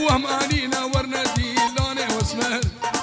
وهم آنينا ورنا ديلاني واسمر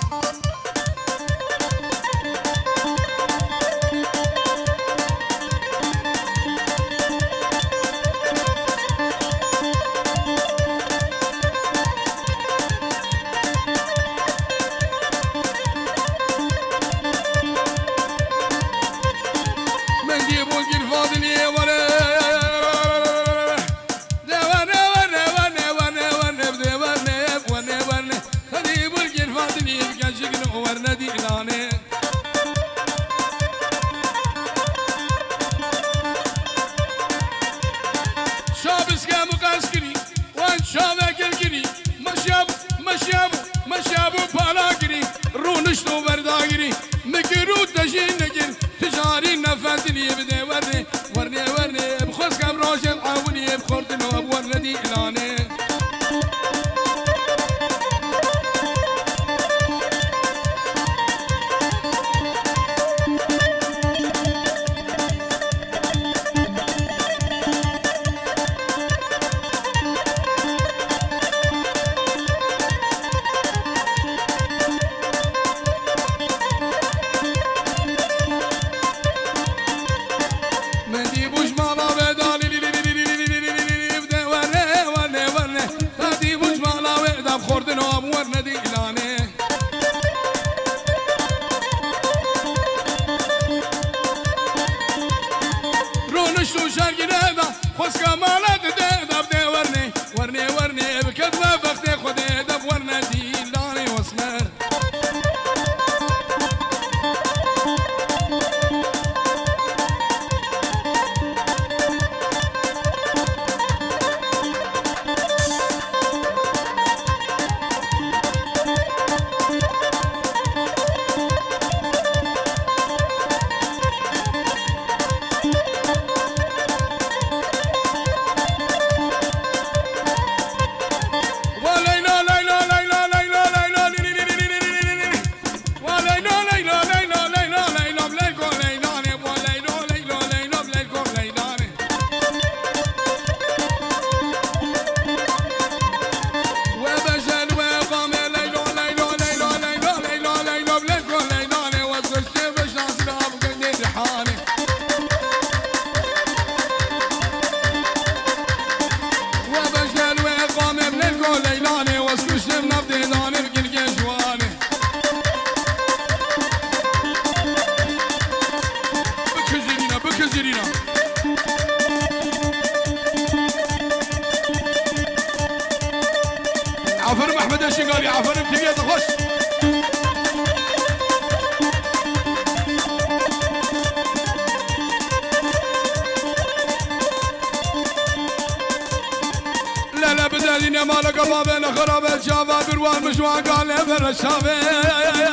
مشابو بالاگری رونشتو برداگری مگرو تجین نگر تجاری نفذنی بده ورنه ورنه ورنه بخوز کم راجل عاونی بخوردن و ورنه دی الانه خوردن و ورنه دی الانه رونشتو شرگیره دا خوز کمالت ده دب ده ورنه ورنه ورنه بکد و وقت خوده دب ورنه دی الانه واسمر عفرم احمد الشنقالي عفرم تبيض خوش لا لا بدالين يا مالك بابين خراب الشافا بروان مشوان قال لي الشافين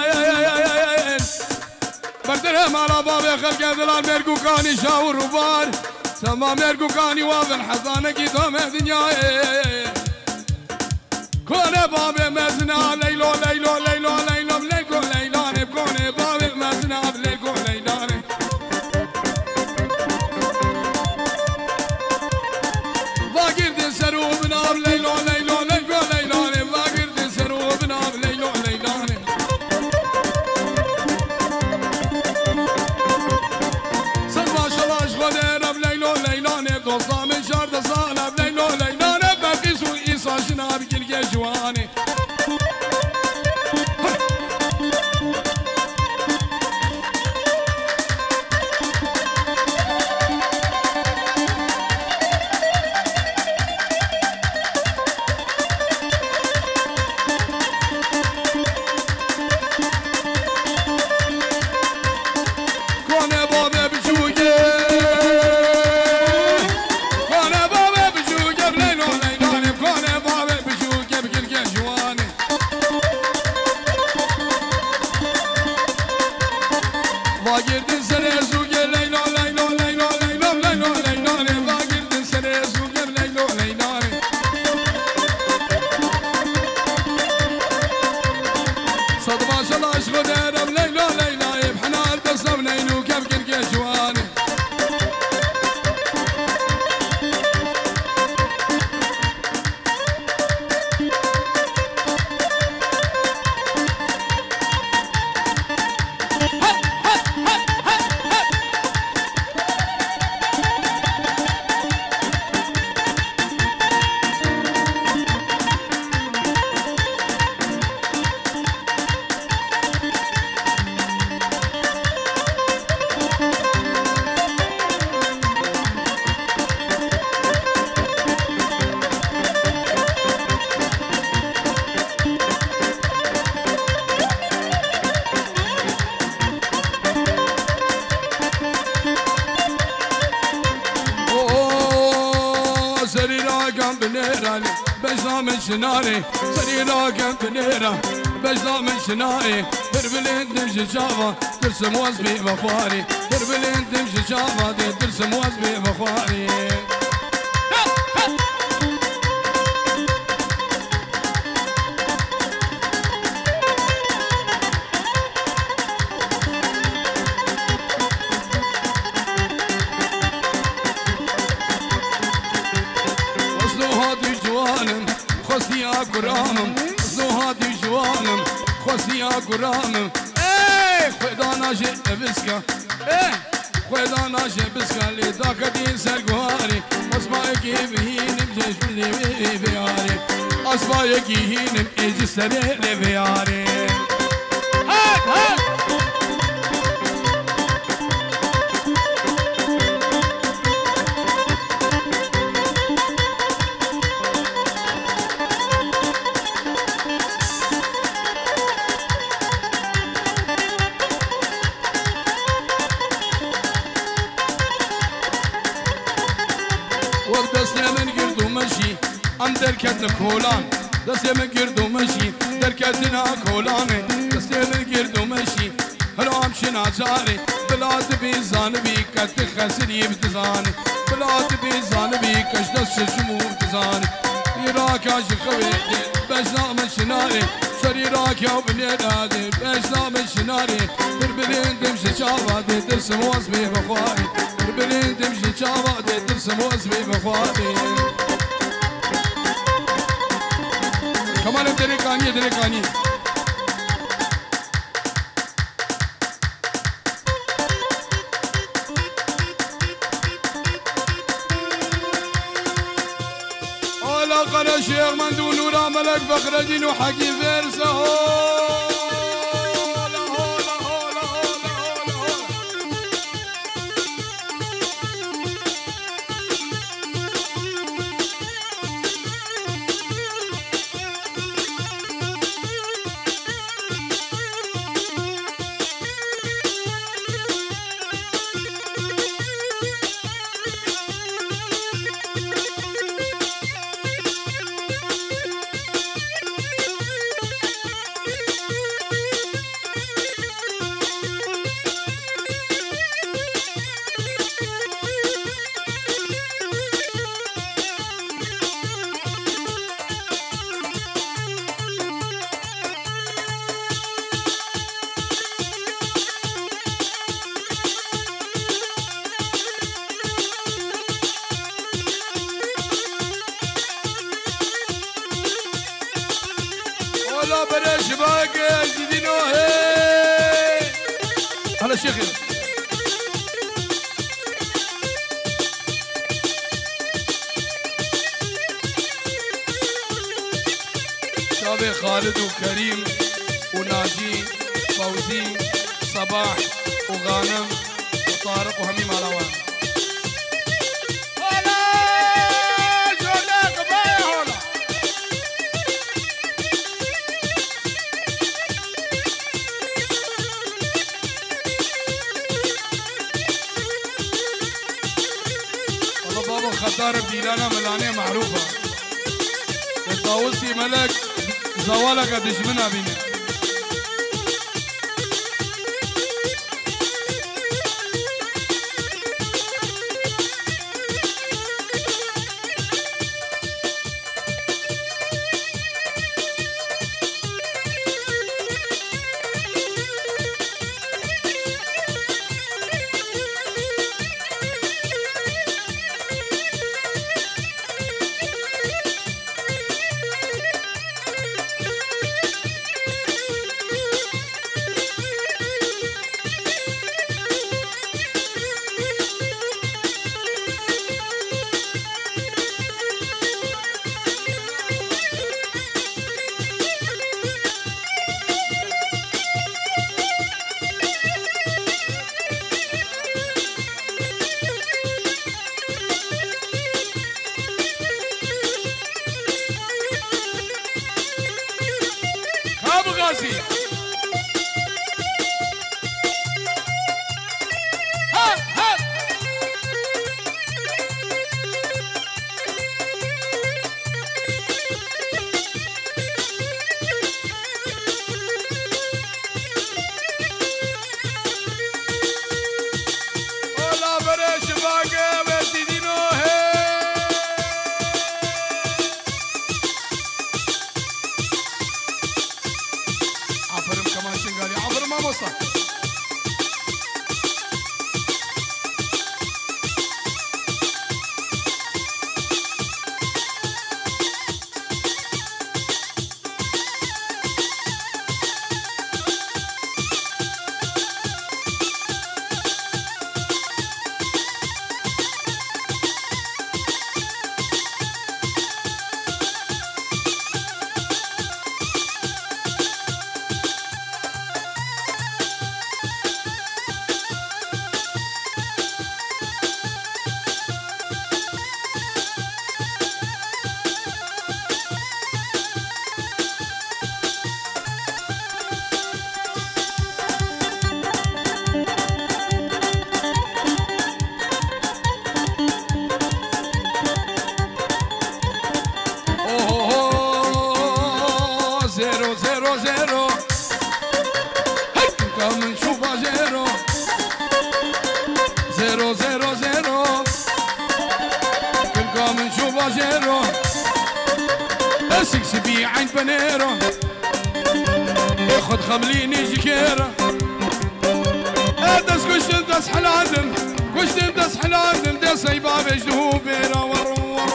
بردره مالا بابي خلق ذلال ميرقو كاني شاور وبار سما ميرقو كاني وافن حضانك دوم دنياي كونه بابي مزنا ليلو ليلو ليلو ليلو ليلو ليلاني كونه بابي مزنا ليلو ليلاني فاقر دي سروب ناب ليلو ليلو ليلو ليلاني فاقر دي سروب ناب ليلو ليلاني سلما شلاش خدير بليلو ليلاني دوستا من شارد صالة بليلو ليلاني بقيس وإيسا شناب كل جواني سری راگم بنیران بجنام شناری سری راگم بنیران بجنام شناری در بلندم جاوا درسم واز بی وفاری در بلندم جاوا درسم واز بی وفاری خصني أقرامم زهادي جوانم خصني أقرامم إيه خدا ناجي بسكا إيه خدا ناجي بسكا اللي ذاك دين سرقواري أصبعك بهينم جيش اللي بياري أصبعك هينم إيجي سري اللي بياري هات هات ام درکت کولان دستی من گردو مشی درکت دنا کولانه دستی من گردو مشی هرام شناچاری بلاد بی زانبی کت خسری بتزانی بلاد بی زانبی کش دست شمو بتزانی ایراک آج خوی بجنام شناری شری راک یا بنیراده بجنام شناری در بلندم شچاواده در سموز بی بخواری در بلندم شچاواده در سموز بی بخواری كمان دريكانية دريكانية أولا قرى شيخ من دون نورا ملك فخر الدين وحكي فيرسه ولا برا شباك جدينو هي هلا شيخ شابي خالد وكريم وناجي فوزي صباح وغانم وطارق وهميم علوان خطار بديلانا ملانية معروفة الطاوسي ملك زوالك دشمنا بينا غازي ها ها بوسه سبي عين بنيرة ياخد خمليني جكيرة ادس كشتن دس حلادن كشتن دس حلادن دس ايباب اجدهو بيرا ورو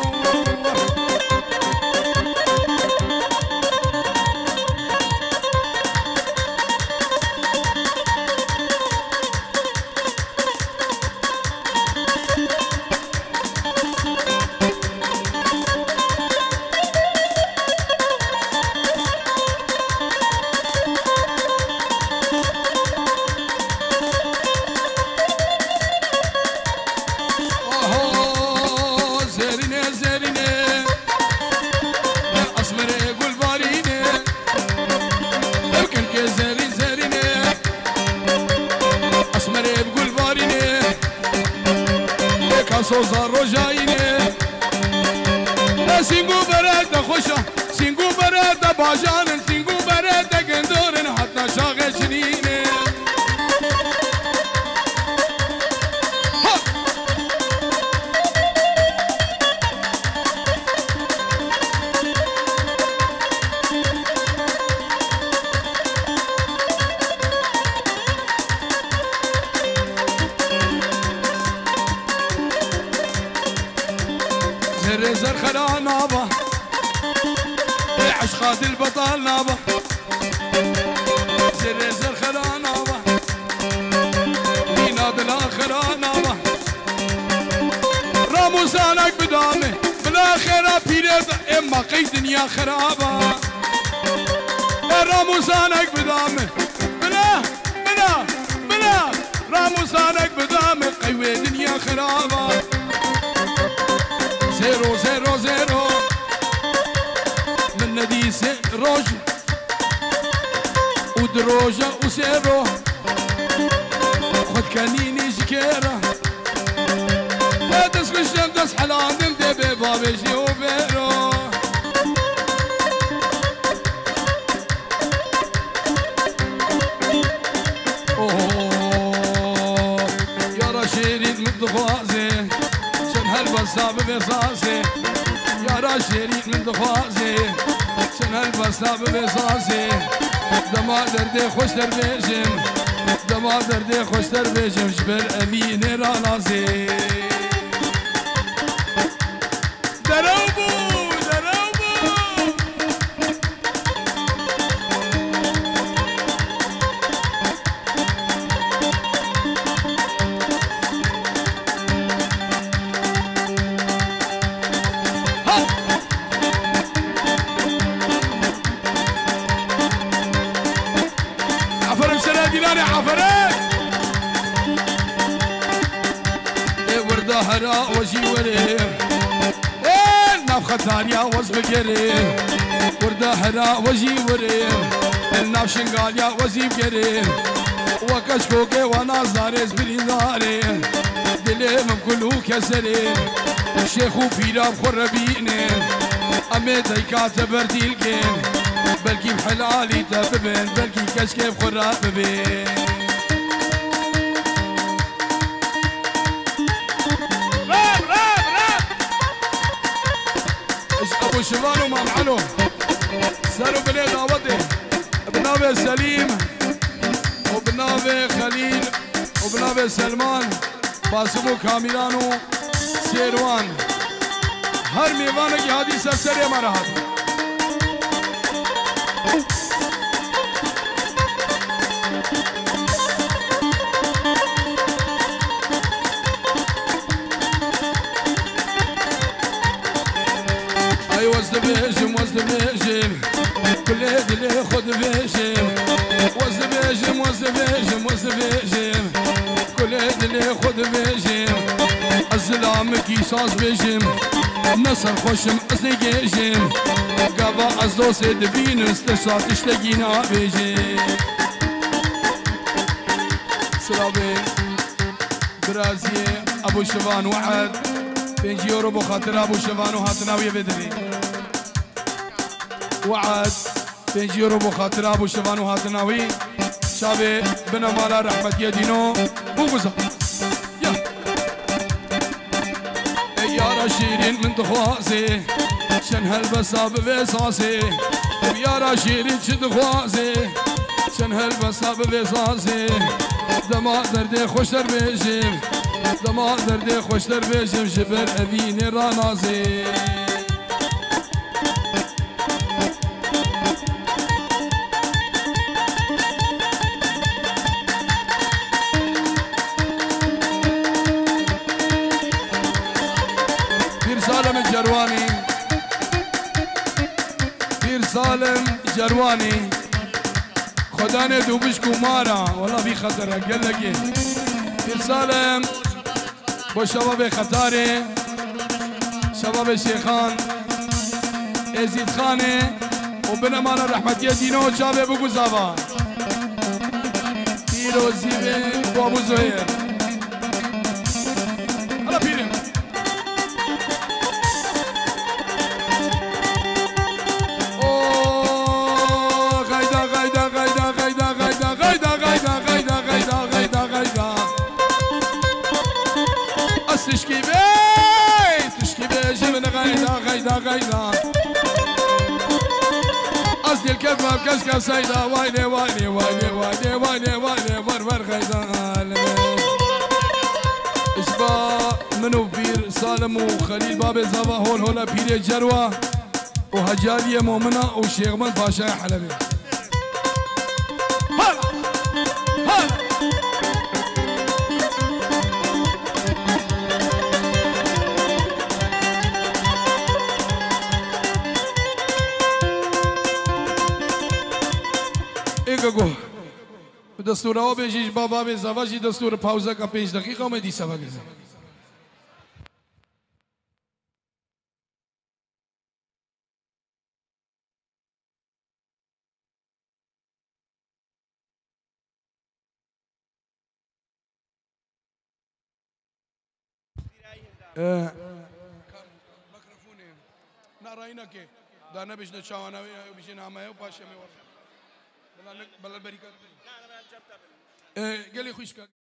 سوزا روجاينه سينغو برد خوشا سينغو برد باجان سينغو برد گندورن حتى شاغل شنينه زر خلا نابا عشقات البطل نابا زر خلا نابا بيناد الاخرة نابا راموزانك بدامه بالاخرة بيرد اما قي دنيا خرابة راموزانك بدامه بلا راموزانك بدامه قيوة دنيا خرابة زيرو زيرو زيرو من نديس روج ودروجة وسيرو خد كانيني جكيرة لا تسكش تمدس حلان دمدي ببابجي وبيرو اوه يا رشيرين من ضفازي هالبسطة ببصاصي يا راشرين من دخوازي شن هالبسطة ببصاصي دما دردي خوش دربيجم دما دردي خوش دربيجم جبل أميني رانازي دروبو ديناري عفرين ورده هرا وجي وريم ناف ختاريا وز بقريم ورده هرا وجي وريم ناف شنقاليا وزي بقريم وكشكوكي وانا زاريز بريداري دليم بكلو كسري الشيخ وبيرا بخربيني امي ديكات برديلكين بلكي بحلالي تبين بلكي كشكي بخراب ببين راب ايش ابو شبان ومام علو ساروا بلي دعوتي بنابي سليم وبنابي خليل وبنابي سلمان باسمو كاميلانو سيروان هر ميوانك هادي سرسري مرحب اي وزد بيجم كل اللي خد بيجم وزد بيجم كل اللي خد بيجم الزلام كيساز بيجم نصر خوشم ازني جيجم قبا از دوست دبين استشات اشتقينا بيجم سلامي برازي ابو شبان واحد 5 يورو بخاطر ابو شبان وهاتناوي بدري وعد 5 يورو بخاطر ابو شبان وهاتناوي شابي بنا مالا رحمت يدينو وبوزا يا شيرين من دخوازي شن هالبسا بفيصاصي يا رشيرين شن دخوازي شن هالبسا بفيصاصي دما دردي خوش در بيجم دما دردي خوش در بيجم جبر أبيني رانازي پیر سالم جروانی خدا نے دوبش کو مارا والله بی خطر ہے گل لگے پیر سالم با شباب خطاره شباب شیخان ازید خانه و بنمان رحمتی دینو چابه بگو زبا پیروزی به ابو زهیر حالا پیرم غيدا أصل الكفة بكشكة سيدة ويني ويني ويني ويني ويني ويني ور غيدا إشبا منو بير سالم وخليل باب زبا هول هولا بير جروة وهجالية مؤمنة وشيخ من باشا حلبي گو دستور آب بجیش بابا به زواجی دستور پاوزه کا 5 دقیقه میں دی سبا گزه ميكروفوني نارayna ke dana bishne chawana bishne hamaye pashe me بلا البركة قال لي خوش